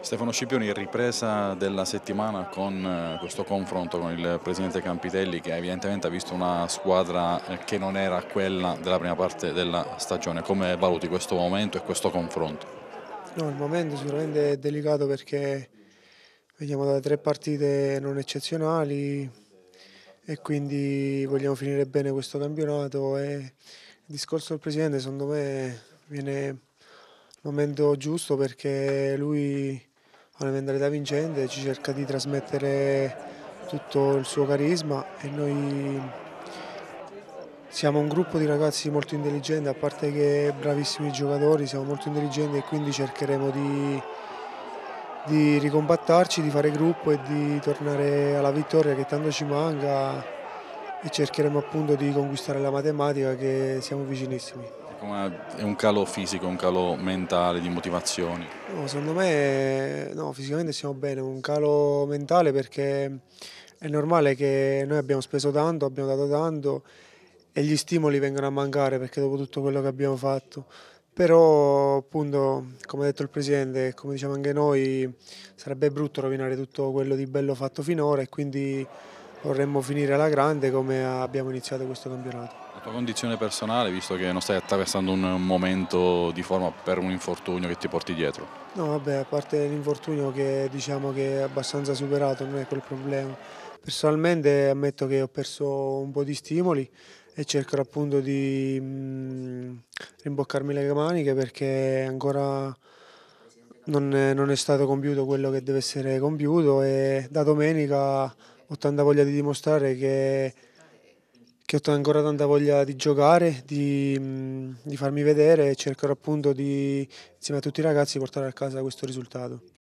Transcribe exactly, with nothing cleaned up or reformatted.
Stefano Scipioni, ripresa della settimana con eh, questo confronto con il presidente Campitelli, che evidentemente ha visto una squadra eh, che non era quella della prima parte della stagione. Come valuti questo momento e questo confronto? No, il momento sicuramente è delicato perché veniamo da tre partite non eccezionali e quindi vogliamo finire bene questo campionato e il discorso del presidente secondo me viene al momento giusto perché lui ha una mentalità vincente, ci cerca di trasmettere tutto il suo carisma e noi siamo un gruppo di ragazzi molto intelligenti, a parte che bravissimi giocatori, siamo molto intelligenti e quindi cercheremo di, di ricompattarci, di fare gruppo e di tornare alla vittoria che tanto ci manca e cercheremo appunto di conquistare la matematica che siamo vicinissimi. Come- È un calo fisico, un calo mentale, di motivazioni. No, secondo me no, fisicamente stiamo bene, un calo mentale perché è normale che noi abbiamo speso tanto, abbiamo dato tanto e gli stimoli vengono a mancare perché dopo tutto quello che abbiamo fatto. Però appunto, come ha detto il Presidente e come diciamo anche noi, sarebbe brutto rovinare tutto quello di bello fatto finora e quindi vorremmo finire alla grande come abbiamo iniziato questo campionato. La tua condizione personale, visto che non stai attraversando un momento di forma per un infortunio che ti porti dietro? No, vabbè, a parte l'infortunio che diciamo che è abbastanza superato, non è quel problema. Personalmente ammetto che ho perso un po' di stimoli e cercherò appunto di mh, rimboccarmi le maniche perché ancora non è, non è stato compiuto quello che deve essere compiuto e da domenica ho tanta voglia di dimostrare che, che ho ancora tanta voglia di giocare, di, mh, di farmi vedere e cercherò appunto di, insieme a tutti i ragazzi, portare a casa questo risultato.